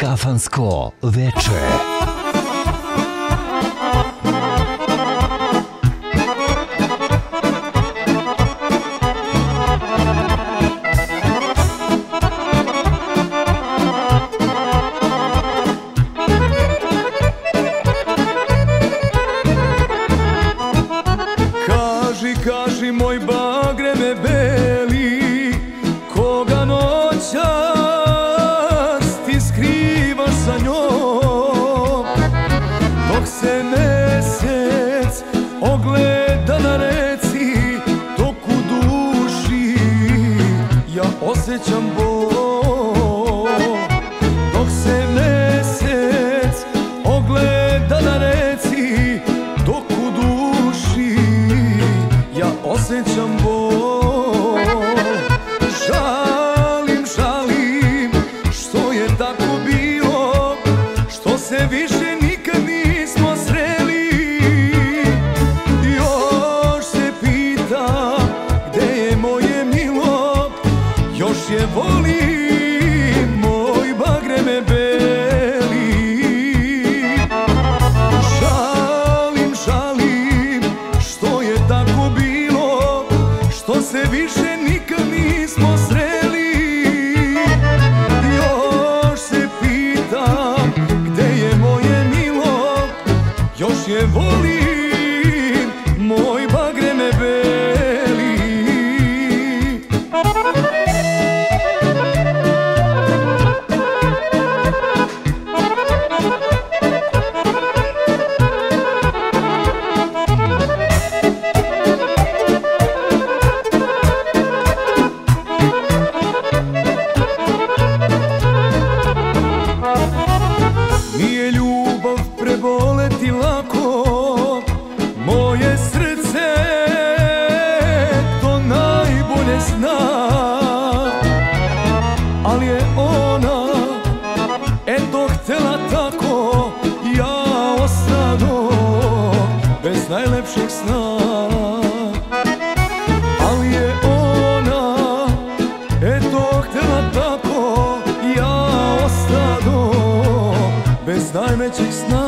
Kafansko veče. Kaži moj bagreme beli, koga noćas ti skrivaš sa njom, dok se mesec ogleda na reci, dok u duši ja osjećam bol. Dok se mesec ogleda na reci, dok u duši ja osjećam bol. Žalim što je tako bilo, što se više nikad nismo sreli. Još se pitam gde je moje milo, još je volim moj bagreme beli. Žalim što je tako bilo, što se više nikad nismo sreli. Još se pitam gde je moje milo, još je volim moj bagreme beli. Nije ljubav preboleti lako, moje srce to najbolje zna. Ali je ona eto htela tako, ja ostanu bez najlepšeg sna. Ali je ona eto htela tako, ja ostanu bez najvećeg sna.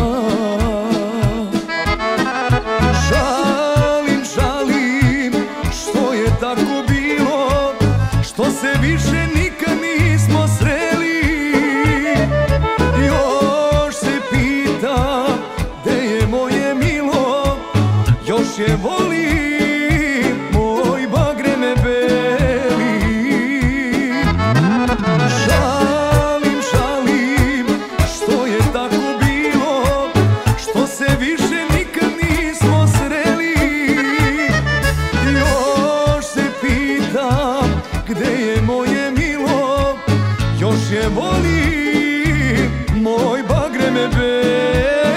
Žalim što je tako bilo, što se više nikad nismo sreli. Još se pitam gde je moje milo, još je volim moj bagreme beli. Žalim što je tako bilo, što se više nikad nismo sreli. Još se pitam gde je moje milo, još je volim moj bagreme beli.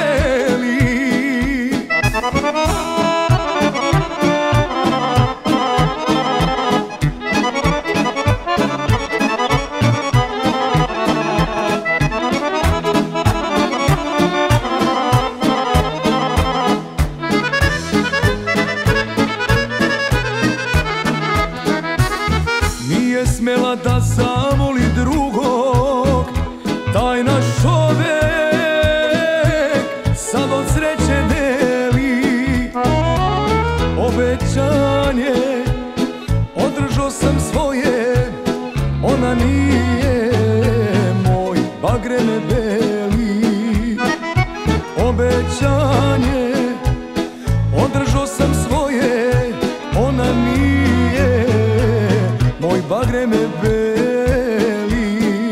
Nije smela da zavoli drugog, taj naš čovek sad od sreće deli. Obećanje održao sam svoje, ona nije moj bagreme beli. Obećanje održao sam svoje, ona nije moj bagreme beli.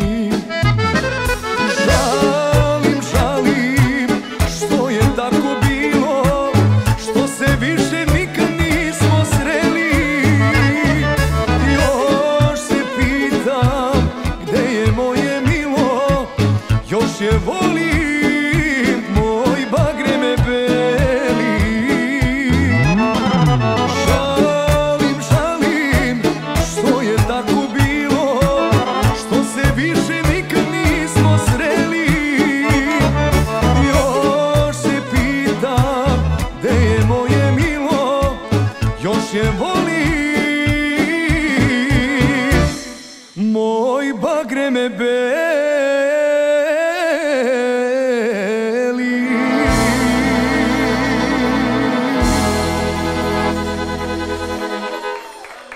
Žalim što je tako bilo, što se više nikad nismo sreli. Još se pitam gde je moje milo, još je volim